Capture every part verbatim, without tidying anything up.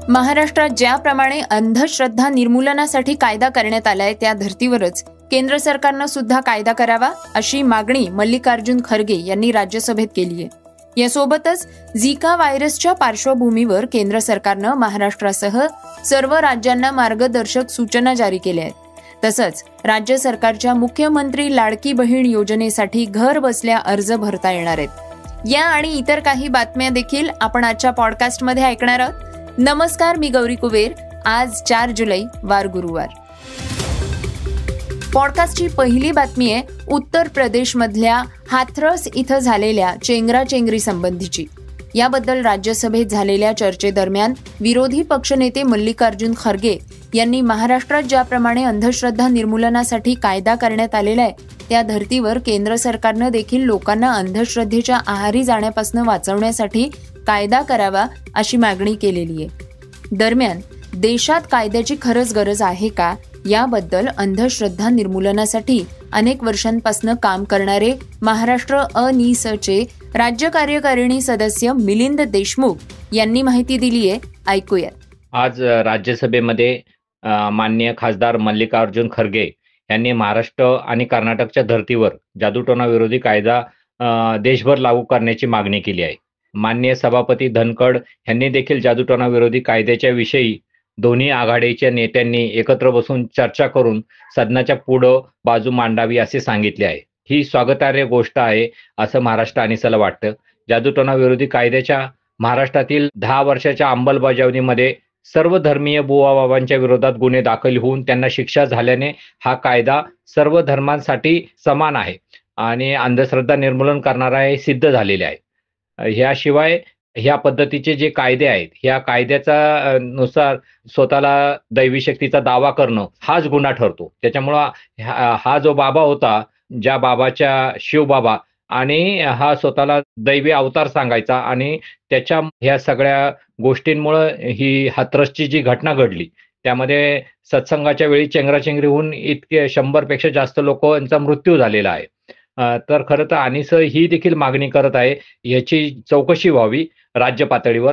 महाराष्ट्रात ज्याप्रमाणे अंधश्रद्धा निर्मूलनासाठी कायदा करण्यात आलाय त्या धर्तीवरच केंद्र सरकारनं सुद्धा कायदा करावा अशी मागणी मल्लिकार्जुन खरगे यांनी राज्यसभेत केली आहे। यासोबतच झिका व्हायरसच्या पार्श्वभूमीवर केंद्र सरकारनं महाराष्ट्रासह सर्व राज्यांना मार्गदर्शक सूचना जारी केल्या आहेत। तसंच राज्य सरकारच्या मुख्यमंत्री लाडकी बहीण योजनेसाठी घर बसल्या अर्ज भरता येणार आहेत। या आणि इतर काही बातम्या देखील आपण आजच्या पॉडकास्टमध्ये ऐकणार आहोत। नमस्कार, मी गौरी कुबेर। आज चार जुलै वार गुरुवार। पॉडकास्टची पहिली बातमी आहे उत्तर प्रदेशमधल्या हाथरस इथं झालेल्या चेंगराचेंगरी संबंधीची। याबद्दल राज्यसभेत झालेल्या चर्चेदरम्यान विरोधी पक्षनेते मल्लिकार्जुन खरगे यांनी महाराष्ट्रात ज्याप्रमाणे अंधश्रद्धा निर्मूलनासाठी कायदा करण्यात आलेला आहे त्या धर्तीवर केंद्र सरकारनं देखील लोकांना अंधश्रद्धेच्या आहारी जाण्यापासून वाचवण्यासाठी कायदा करावा अशी मागणी केलेली आहे। दरम्यान देशात कायद्याची खरंच गरज आहे का याबद्दल अंधश्रद्धा निर्मूलनासाठी अनेक वर्षांपासून काम करणारे महाराष्ट्र अनिसचे राज्य कार्यकारिणी सदस्य मिलिंद देशमुख यांनी माहिती दिली आहे। ऐकूया। आज राज्यसभेमध्ये माननीय खासदार मल्लिकार्जुन खरगे यांनी महाराष्ट्र आणि कर्नाटकच्या धर्तीवर जादूटोणा विरोधी कायदा देशभर लागू करण्याची मागणी केली आहे। माननीय सभापती धनखड यांनी देखील जादूटोणा विरोधी कायद्याच्या विषयी दोन्ही आघाडीच्या नेत्यांनी एकत्र बसून चर्चा करून सदनाच्या पुढं बाजू मांडावी असे सांगितले आहे। ही स्वागतार्ह गोष्ट आहे असं महाराष्ट्र अनिसला वाटतं। जादूटोणा विरोधी कायद्याच्या महाराष्ट्रातील दहा वर्षाच्या अंमलबजावणीमध्ये सर्व धर्मीय बुवा बाबांच्या विरोधात गुन्हे दाखल होऊन त्यांना शिक्षा झाल्याने हा कायदा सर्व धर्मांसाठी समान आहे आणि अंधश्रद्धा निर्मूलन करणारा हे सिद्ध झालेले आहे। ह्याशिवाय ह्या पद्धतीचे जे कायदे आहेत ह्या कायद्याचा नुसार स्वतःला दैवी शक्तीचा दावा करणं हाच गुन्हा ठरतो। त्याच्यामुळं हा जो बाबा होता, ज्या बाबाच्या शिवबाबा, आणि हा स्वतःला दैवी अवतार सांगायचा आणि त्याच्या ह्या सगळ्या गोष्टींमुळं ही हाथरसची जी घटना घडली त्यामध्ये सत्संगाच्या वेळी चेंगराचेंगरी होऊन इतके शंभर पेक्षा जास्त लोकांचा मृत्यू झालेला आहे। तर खरं तर अनिस ही देखील मागणी करत आहे याची चौकशी व्हावी राज्य पातळीवर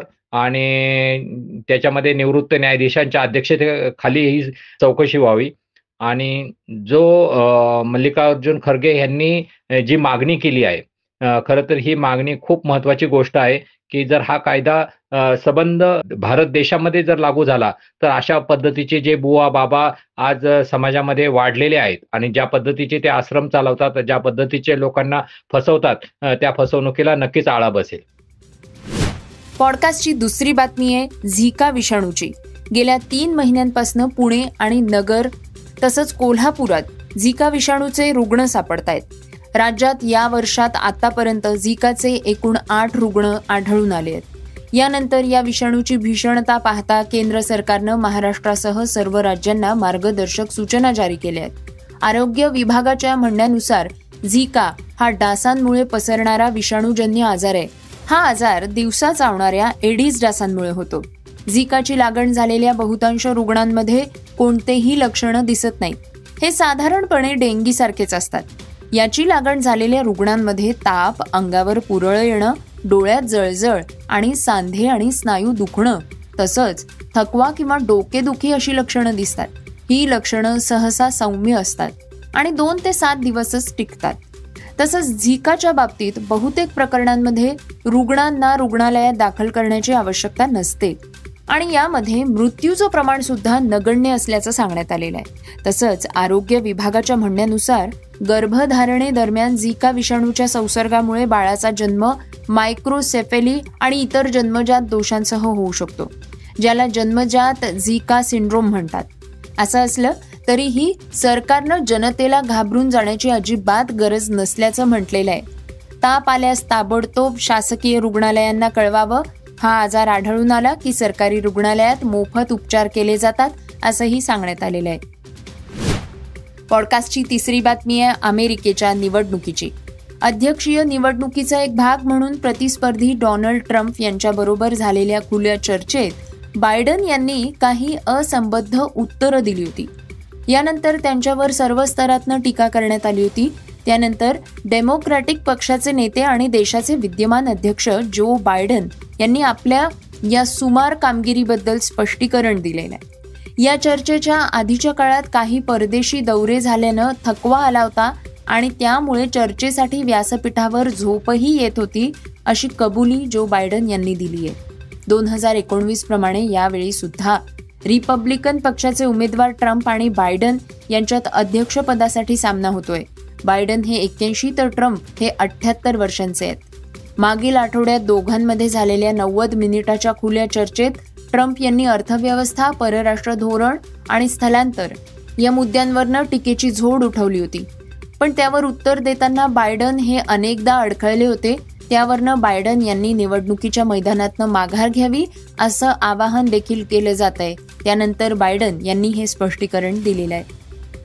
आणि त्याच्यामध्ये निवृत्त न्यायाधीशांच्या अध्यक्षतेखाली ही चौकशी व्हावी। आणि जो मल्लिकार्जुन खरगे यांनी जी मागणी केली आहे खरं तर ही मागणी खूप महत्त्वाची गोष्ट आहे की जर हा कायदा सबंध भारत देशामध्ये जर लागू झाला तर अशा पद्धतीचे जे बुवा बाबा आज समाजामध्ये वाढलेले आहेत आणि ज्या पद्धतीचे ते आश्रम चालवतात, ज्या पद्धतीचे लोकांना फसवतात, त्या फसवणुकीला नक्कीच आळा बसेल। पॉडकास्टची दुसरी बातमी आहे झिका विषाणूची। गेल्या तीन महिन्यांपासून पुणे आणि नगर तसंच कोल्हापुरात झिका विषाणूचे रुग्ण सापडतायत। राज्यात या वर्षात आतापर्यंत झिकाचे एकूण आठ रुग्ण आढळून आले आहेत। यानंतर या विषाणूची भीषणता पाहता केंद्र सरकारनं महाराष्ट्रासह सर्व राज्यांना मार्गदर्शक सूचना जारी केल्या आहेत। आरोग्य विभागाच्या म्हणण्यानुसार झिका हा डासांमुळे पसरणारा विषाणूजन्य आजार आहे। हा आजार दिवसा चावणाऱ्या एडिस डासांमुळे होतो। झिकाची लागण झालेल्या बहुतांश रुग्णांमध्ये कोणतेही लक्षणं दिसत नाहीत। हे साधारणपणे डेंगीसारखेच असतात। याची लागण झालेल्या रुग्णांमध्ये ताप, अंगावर पुरळ येणं, डोळ्यात जळजळ आणि सांधे आणि स्नायू दुखणं तसंच थकवा किंवा डोकेदुखी अशी लक्षणं दिसतात। ही लक्षणं सहसा सौम्य असतात आणि दोन ते सात दिवसच टिकतात। तसंच झिकाच्या बाबतीत बहुतेक प्रकरणांमध्ये रुग्णांना रुग्णालयात दाखल करण्याची आवश्यकता नसते आणि यामध्ये मृत्यूचं प्रमाण सुद्धा नगण्य असल्याचं सांगण्यात आलेलं आहे। तसंच आरोग्य विभागाच्या म्हणण्यानुसार गर्भधारणेदरम्यान झिका विषाणूच्या संसर्गामुळे बाळाचा जन्म मायक्रोसेफेली आणि इतर जन्मजात दोषांसह होऊ शकतो, ज्याला जन्मजात झिका सिंड्रोम म्हणतात। असं असलं तरीही सरकारनं जनतेला घाबरून जाण्याची अजिबात गरज नसल्याचं म्हटलेलं आहे। ताप आल्यास ताबडतोब शासकीय रुग्णालयांना कळवावं। हा आजार आढळून आला की सरकारी रुग्णालयात मोफत उपचार केले जातात असंही सांगण्यात आलेलं आहे। पॉडकास्टची तिसरी बातमी आहे अमेरिकेच्या निवडणुकीची। अध्यक्षीय निवडणुकीचा एक भाग म्हणून प्रतिस्पर्धी डोनाल्ड ट्रम्प यांच्याबरोबर झालेल्या खुल्या चर्चेत बायडन यांनी काही असंबद्ध उत्तरं दिली होती। यानंतर त्यांच्यावर सर्व स्तरातनं टीका करण्यात आली होती। त्यानंतर डेमोक्रॅटिक पक्षाचे नेते आणि देशाचे विद्यमान अध्यक्ष जो बायडन यांनी आपल्या या सुमार कामगिरीबद्दल स्पष्टीकरण दिलेलं आहे. या चर्चेच्या आधीच्या काळात काही परदेशी दौरे झाल्यानं थकवा आला होता आणि त्यामुळे चर्चेसाठी व्यासपीठावर झोपही येत होती, अशी कबुली जो बायडन यांनी दिली आहे. दोन हजार एकोणवीस प्रमाणे यावेळी सुद्धा रिपब्लिकन पक्षाचे उमेदवार ट्रम्प आणि बायडन यांच्यात अध्यक्षपदासाठी सामना होतोय. बायडन हे एक्क्याऐंशी तर ट्रम्प हे अठ्ठ्याहत्तर वर्षांचे आहेत. मागील आठवड्यात दोघांमध्ये झालेल्या नव्वद मिनिटाच्या खुल्या चर्चेत ट्रम्प यांनी अर्थव्यवस्था, परराष्ट्र धोरण आणि स्थलांतर या मुद्द्यांवरनं टीकेची झोड उठवली होती. पण त्यावर उत्तर देताना बायडन हे अनेकदा अडखळले होते. त्यावरनं बायडन यांनी निवडणुकीच्या मैदानातनं माघार घ्यावी असं आवाहन देखील केलं जात आहे. त्यानंतर बायडन यांनी हे स्पष्टीकरण दिलेलं आहे.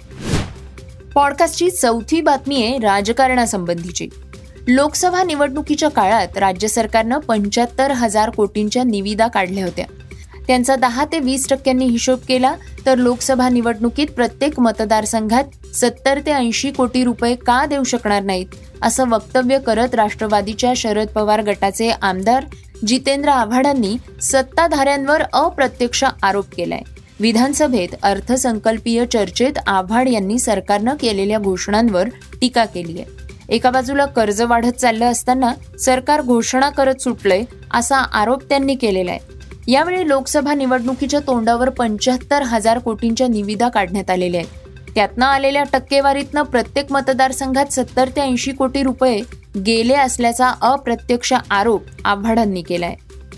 पॉडकास्टची चौथी बातमी आहे राजकारणासंबंधीची. लोकसभा निवडणुकीच्या काळात राज्य सरकारनं पंच्याहत्तर हजार कोटींच्या निविदा काढल्या होत्या. त्यांचा दहा ते वीस टक्क्यांनी हिशोब केला तर लोकसभा निवडणुकीत प्रत्येक मतदारसंघात सत्तर ते ऐंशी कोटी रुपये का देऊ शकणार नाहीत असं वक्तव्य करत राष्ट्रवादीच्या शरद पवार गटाचे आमदार जितेंद्र आव्हाडांनी सत्ताधाऱ्यांवर अप्रत्यक्ष आरोप केलाय. विधानसभेत अर्थसंकल्पीय चर्चेत आव्हाड यांनी सरकारनं केलेल्या घोषणांवर टीका केली आहे. एका बाजूला कर्ज वाढत चाललं असताना सरकार घोषणा करत सुटलंय असा आरोप त्यांनी केलेला आहे. यावेळी लोकसभा निवडणुकीच्या तोंडावर पंच्याहत्तर हजार कोटींच्या निविदा काढण्यात आलेल्या आहेत. त्यातनं आलेल्या टक्केवारीतनं प्रत्येक मतदारसंघात सत्तर ते ऐंशी कोटी रुपये गेले असल्याचा अप्रत्यक्ष आरोप आव्हाडांनी केलाय.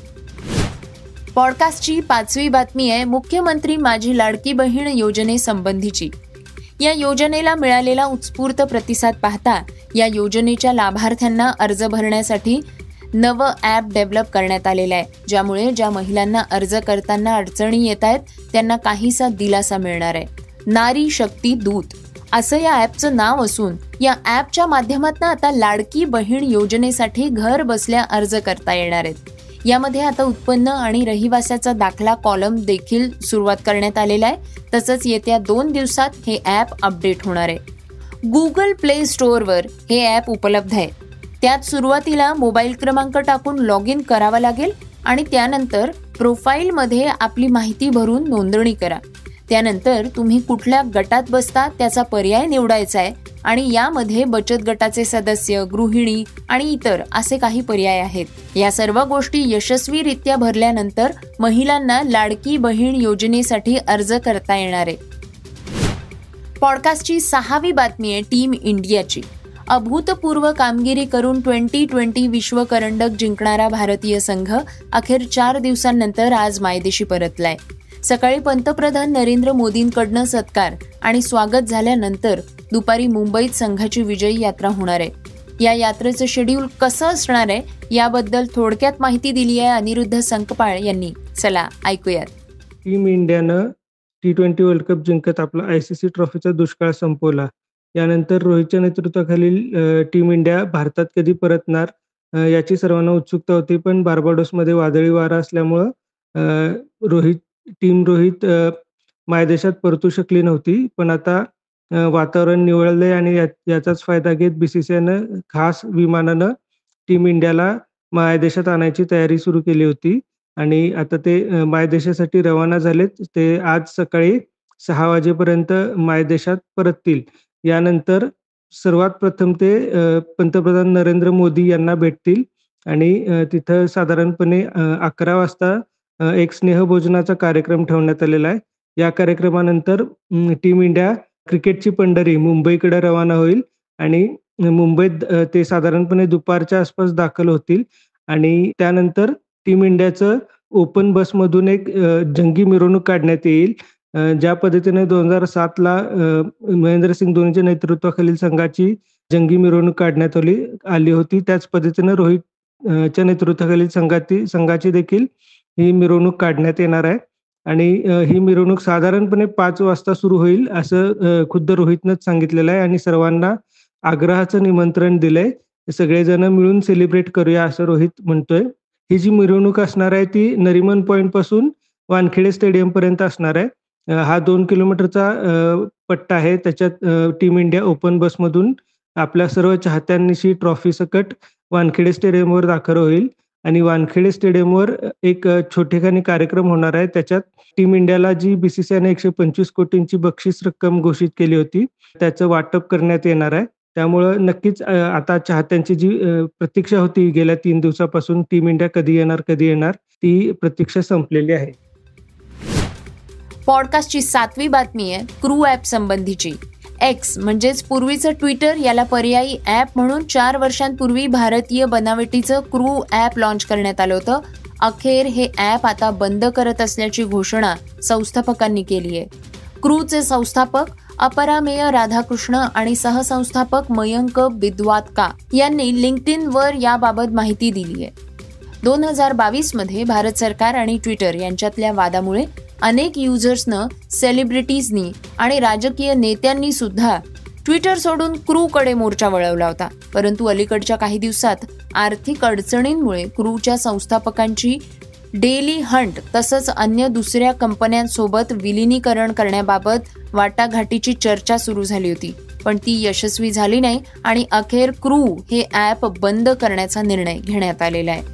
पॉडकास्टची पाचवी बातमी आहे मुख्यमंत्री माझी लाडकी बहीण योजनेसंबंधीची. या योजनेला मिळालेला उत्स्फूर्त प्रतिसाद पाहता या योजनेच्या लाभार्थ्यांना अर्ज भरण्यासाठी नवं ॲप डेव्हलप करण्यात आलेलं आहे, ज्यामुळे ज्या महिलांना अर्ज करताना अडचणी येत आहेत त्यांना काहीसा दिलासा मिळणार आहे. नारी शक्ती दूत असं या ॲपचं नाव असून या ॲपच्या माध्यमातून आता लाडकी बहीण योजनेसाठी घर बसल्या अर्ज करता येणार आहेत. यामध्ये आता उत्पन्न आणि रहिवासाचा दाखला कॉलम देखील सुरुवात करण्यात आलेला आहे. तसंच येत्या दोन दिवसात हे ॲप अपडेट होणार आहे. गुगल प्ले स्टोअरवर हे ॲप उपलब्ध आहे. त्यात सुरुवातीला मोबाईल क्रमांक टाकून लॉग इन करावा लागेल आणि त्यानंतर प्रोफाईलमध्ये आपली माहिती भरून नोंदणी करा. त्यानंतर तुम्ही कुठल्या गटात बसता त्याचा पर्याय निवडायचा आहे आणि यामध्ये बचत गटाचे सदस्य, गृहिणी आणि इतर असे काही पर्याय आहेत. या सर्व गोष्टी यशस्वीरित्या भरल्यानंतर महिलांना लाडकी बहीण योजनेसाठी अर्ज करता येणार आहे. पॉडकास्टची सहावी बातमी आहे टीम इंडियाची. अभूतपूर्व कामगिरी करून ट्वेंटी ट्वेंटी विश्वकरंडक जिंकणारा भारतीय संघ अखेर चार दिवसांनंतर आज मायदेशी परतलाय. सकाळी पंतप्रधान नरेंद्र मोदींकडनं सत्कार आणि स्वागत झाल्यानंतर दुपारी मुंबईत संघाची विजयी यात्रा होणार आहे. या यात्रेचं शेड्यूल कसं असणार आहे याबद्दल थोडक्यात माहिती दिली आहे अनिरुद्ध संकपाळ यांनी. चला ऐकूयात. टीम इंडियानं टी ट्वेंटी वर्ल्ड कप जिंकत आपला आयसीसी ट्रॉफीचा दुष्काळ संपवला. यानंतर रोहितच्या नेतृत्वाखालील टीम इंडिया भारतात कधी परतणार याची सर्वांना उत्सुकता होती, पण बार्बाडोसमध्ये वादळी वारा असल्यामुळं रोहित टीम रोहित मायदेशात परतू शकली नव्हती. पण आता वातावरण निवळलंय आणि याचाच फायदा घेत बीसीसीआयनं खास विमानानं टीम इंडियाला मायदेशात आणायची तयारी सुरू केली होती आणि आता ते मायदेशासाठी रवाना झालेत. ते आज सकाळी सहा वाजेपर्यंत मायदेशात परततील. यानंतर सर्वात प्रथम ते पंतप्रधान नरेंद्र मोदी यांना भेटतील आणि तिथं साधारणपणे अकरा वाजता एक स्नेहभोजनाचा कार्यक्रम ठेवण्यात आलेला आहे. या कार्यक्रमानंतर टीम इंडिया क्रिकेटची पंढरी मुंबईकडे रवाना होईल आणि मुंबईत ते साधारणपणे दुपारच्या आसपास दाखल होतील आणि त्यानंतर टीम इंडियाचं ओपन बसमधून एक जंगी मिरवणूक काढण्यात येईल. ज्या पद्धतीने दोन हजार सातला महेंद्रसिंग धोनीच्या नेतृत्वाखालील संघाची जंगी मिरवणूक काढण्यात आली आली होती, त्याच पद्धतीने रोहितच्या नेतृत्वाखालील संघाची संघाची देखील ही मिरवणूक काढण्यात येणार आहे आणि ही मिरवणूक साधारणपणे पाच वाजता सुरू होईल असं खुद्द रोहितनंच सांगितलेलं आहे आणि सर्वांना आग्रहाचं निमंत्रण दिलंय. सगळेजण मिळून सेलिब्रेट करूया असं रोहित म्हणतोय. ही जी मिरवणूक असणार आहे ती नरिमन पॉइंट पासून वानखेडे स्टेडियम पर्यंत असणार आहे. हा दोन किलोमीटरचा पट्टा आहे. त्याच्यात टीम इंडिया ओपन बसमधून आपल्या सर्व चाहत्यांनीशी ट्रॉफी सकट वानखेडे स्टेडियमवर दाखल होईल आणि वानखेडे स्टेडियमवर एक छोटेखानी कार्यक्रम होणार आहे. त्याच्यात टीम इंडियाला जी बीसीसीआयने एकशे पंचवीस कोटींची बक्षीस रक्कम घोषित केली होती, त्याचं वाटप करण्यात येणार आहे. त्यामुळं नक्कीच आता चाहत्यांची जी प्रतीक्षा होती गेल्या तीन दिवसापासून टीम इंडिया कधी येणार कधी येणार ती प्रतीक्षा संपलेली आहे. पॉडकास्टची सातवी बातमी आहे क्रू ॲप संबंधीची. एक्स म्हणजेच पूर्वीचं ट्विटर याला पर्यायी ॲप म्हणून चार वर्षांपूर्वी भारतीय बनावटीचं क्रू ॲप लॉन्च करण्यात आलं होतं. अखेर हे ॲप आता बंद करत असल्याची घोषणा संस्थापकांनी केली आहे. क्रूचे संस्थापक अपरामेय राधाकृष्ण आणि सहसंस्थापक मयंक बिद्वात्का यांनी लिंक्डइनवर याबाबत माहिती दिली आहे. दोन हजार बावीस मध्ये भारत सरकार आणि ट्विटर यांच्यातल्या वादामुळे अनेक युजर्सनं, सेलिब्रिटीजनी आणि राजकीय नेत्यांनी सुद्धा ट्विटर सोडून क्रूकडे मोर्चा वळवला होता. परंतु अलीकडच्या काही दिवसात आर्थिक अडचणींमुळे क्रूच्या संस्थापकांची डेली हंट तसंच अन्य दुसऱ्या कंपन्यांसोबत विलिनीकरण करण्याबाबत वाटाघाटीची चर्चा सुरू झाली होती, पण ती यशस्वी झाली नाही आणि अखेर क्रू हे ॲप बंद करण्याचा निर्णय घेण्यात आलेला आहे.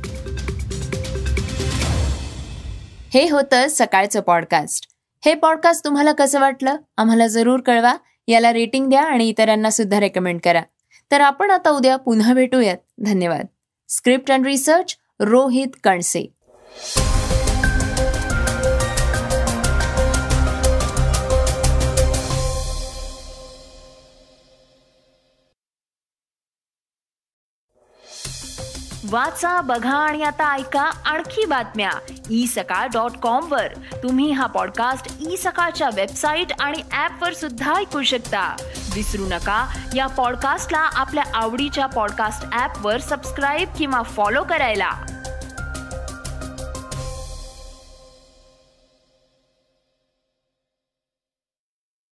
हे होतं सकाळचं पॉडकास्ट. हे पॉडकास्ट तुम्हाला कसं वाटलं आम्हाला जरूर कळवा. याला रेटिंग द्या आणि इतरांना सुद्धा रेकमेंड करा. तर आपण आता उद्या पुन्हा भेटूयात. धन्यवाद. Script and research Rohit Kanse. वाचा, बघा आणि आता ऐका आणखी बातम्या ई सकाळ डॉट कॉम वर. तुम्ही हा पॉडकास्ट ई सकाळच्या वेबसाईट आणि ऍप वर सुद्धा ऐकू शकता. विसरू नका या पॉडकास्टला आपल्या आवडीच्या पॉडकास्ट ऍप वर सबस्क्राईब किंवा फॉलो करायला.